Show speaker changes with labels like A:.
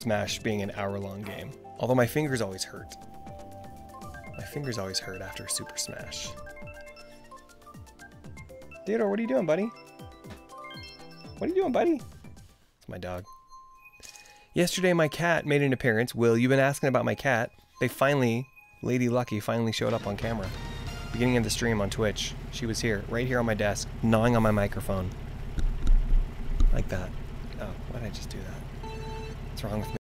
A: Smash being an hour-long game. Although my fingers always hurt. My fingers always hurt after Super Smash. Theodore, what are you doing, buddy? What are you doing, buddy? It's my dog. Yesterday, my cat made an appearance. Will, you've been asking about my cat. They finally, Lady Lucky finally showed up on camera. Beginning of the stream on Twitch. She was here, right here on my desk, gnawing on my microphone. Like that. Oh, why did I just do that? What's wrong with me?